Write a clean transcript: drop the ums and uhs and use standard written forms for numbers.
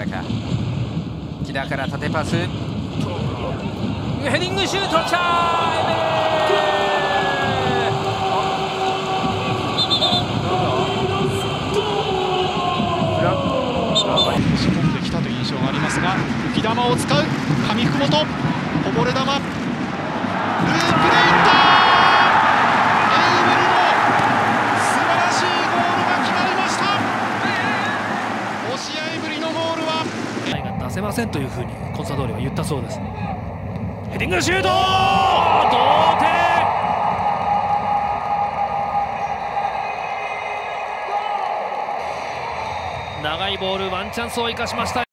中、木田から縦パス、ヘディングシュート、きた押し込んできたという印象がありますが、浮き球を使う上福本、こぼれ球、ループで打った。エイベルの素晴らしいゴールが決まりました。5試合ぶりのゴールは出せませんというふうにコンサドーレは言ったそうです。ヘディングシュート、同点。長いボール、ワンチャンスを生かしました。